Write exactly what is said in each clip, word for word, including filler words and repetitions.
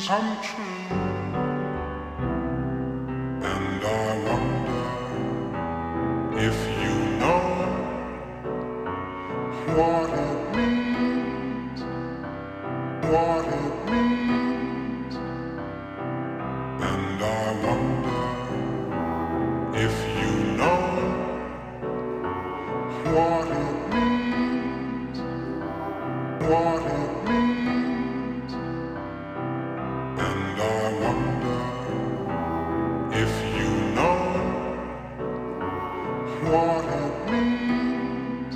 come true, and I wonder if you know what it means, what it means, and I wonder if you know what it means, what it means, and I wonder if you know what it means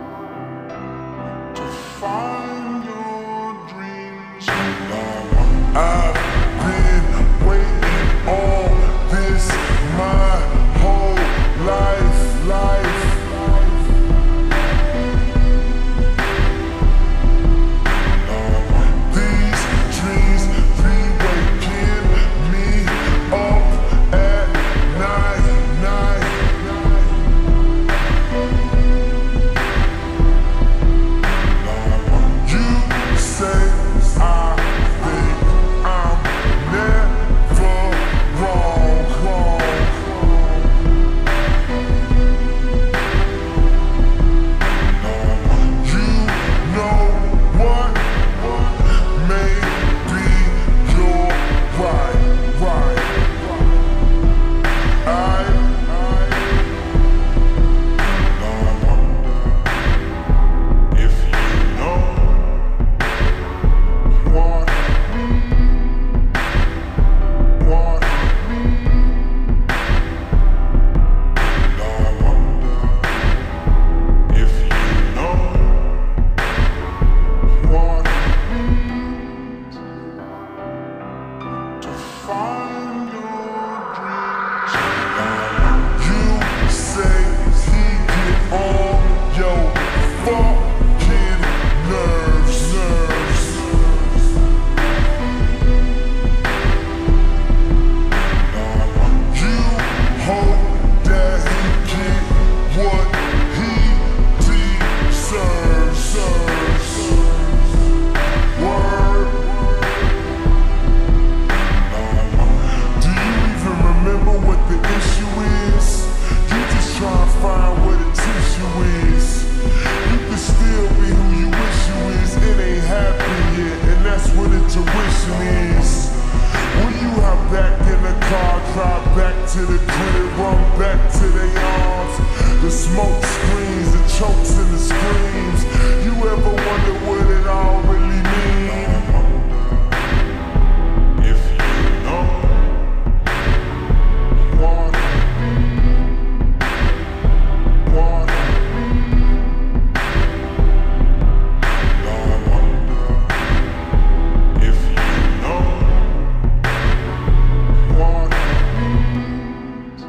to find your dreams. And I wonder, I've been waiting all this my whole life, life. To the crib, run back to their arms. The smoke screens, the chokes and the screams. You ever wonder what it all really means? If you know what it means, what it means, and I wonder if you know what it means.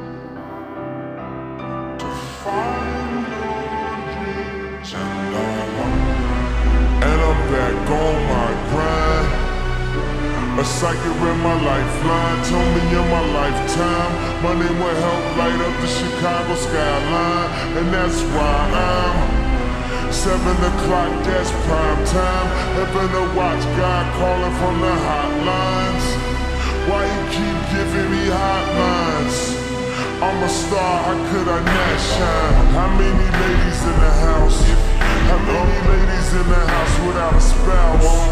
And I'm back on my grind. A psychic read my lifeline, told me in my lifetime money will help light up the Chicago skyline. And that's why I'm seven o'clock, that's prime time. Heaven to watch, God calling from the hotlines. Why you keep giving me hotlines? I'm a star, how could I not shine? How many ladies in the house? How many ladies in the house without a spouse?